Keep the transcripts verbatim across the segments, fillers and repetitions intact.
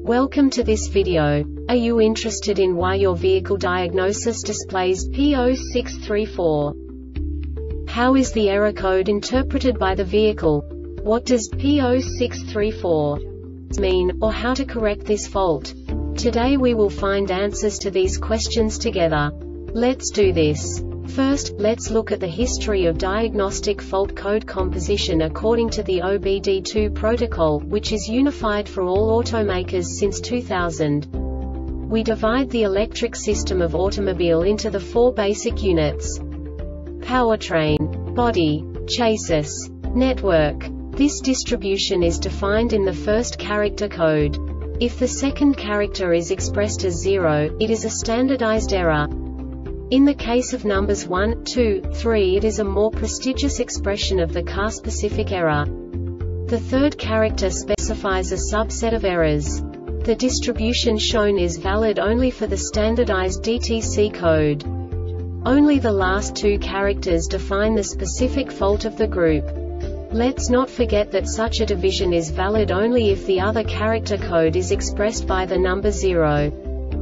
Welcome to this video. Are you interested in why your vehicle diagnosis displays P zero six three four? How is the error code interpreted by the vehicle? What does P zero six three four mean, or how to correct this fault? Today we will find answers to these questions together. Let's do this. First, let's look at the history of diagnostic fault code composition according to the O B D two protocol, which is unified for all automakers since two thousand. We divide the electric system of automobile into the four basic units: powertrain, body, chassis, network. This distribution is defined in the first character code. If the second character is expressed as zero, it is a standardized error. In the case of numbers one, two, three, it is a more prestigious expression of the car-specific error. The third character specifies a subset of errors. The distribution shown is valid only for the standardized D T C code. Only the last two characters define the specific fault of the group. Let's not forget that such a division is valid only if the other character code is expressed by the number zero.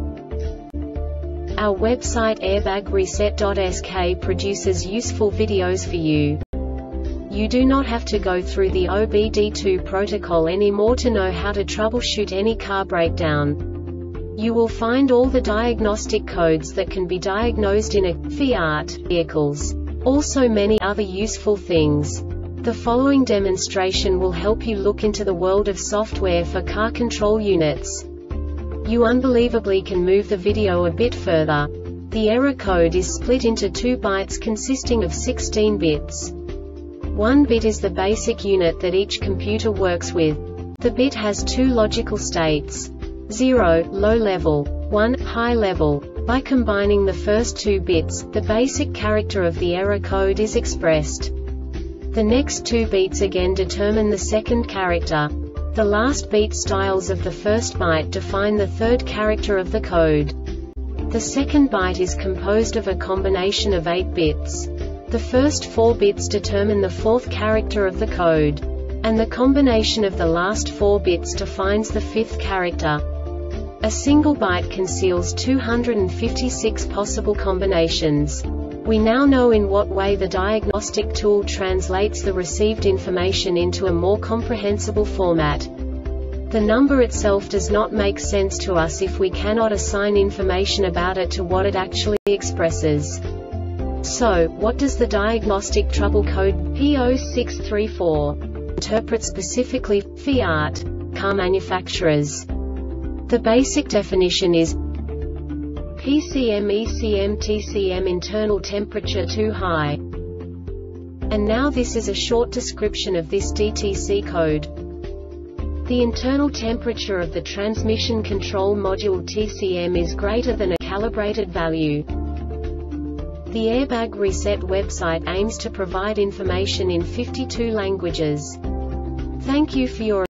Our website airbag reset dot S K produces useful videos for you. You do not have to go through the O B D two protocol anymore to know how to troubleshoot any car breakdown. You will find all the diagnostic codes that can be diagnosed in a Fiat vehicles. Also many other useful things. The following demonstration will help you look into the world of software for car control units. You unbelievably can move the video a bit further. The error code is split into two bytes consisting of sixteen bits. One bit is the basic unit that each computer works with. The bit has two logical states: zero, low level, one, high level. By combining the first two bits, the basic character of the error code is expressed. The next two beats again determine the second character. The last beat styles of the first byte define the third character of the code. The second byte is composed of a combination of eight bits. The first four bits determine the fourth character of the code. And the combination of the last four bits defines the fifth character. A single byte conceals two hundred fifty-six possible combinations. We now know in what way the diagnostic tool translates the received information into a more comprehensible format. The number itself does not make sense to us if we cannot assign information about it to what it actually expresses. So, what does the diagnostic trouble code P zero six three four interpret specifically for Fiat car manufacturers? The basic definition is P C M E C M T C M internal temperature too high. And now this is a short description of this D T C code. The internal temperature of the transmission control module T C M is greater than a calibrated value. The Airbag Reset website aims to provide information in fifty-two languages. Thank you for your